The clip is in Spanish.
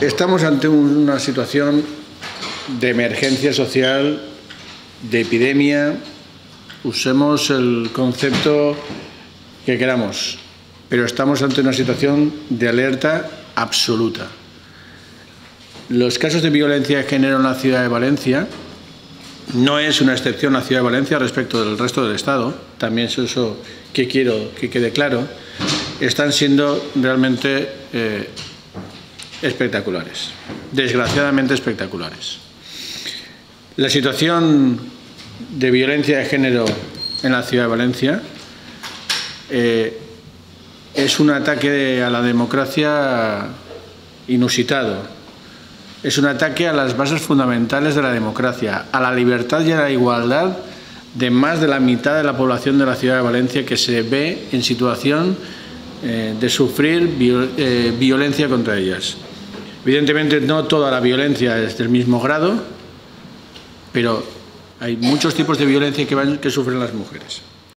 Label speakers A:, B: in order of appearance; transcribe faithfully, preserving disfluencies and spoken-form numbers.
A: Estamos ante una situación de emergencia social, de epidemia, usemos el concepto que queramos, pero estamos ante una situación de alerta absoluta. Los casos de violencia de género en la ciudad de Valencia no es una excepción la ciudad de Valencia respecto del resto del Estado, también es eso que quiero que quede claro, están siendo realmente eh, espectaculares, desgraciadamente espectaculares. La situación de violencia de género en la ciudad de Valencia eh, es un ataque a la democracia inusitado. Es un ataque a las bases fundamentales de la democracia, a la libertad y a la igualdad de más de la mitad de la población de la ciudad de Valencia, que se ve en situación eh, de sufrir viol eh, violencia contra ellas. Evidentemente no toda la violencia es del mismo grado, pero hay muchos tipos de violencia que, van, que sufren las mujeres.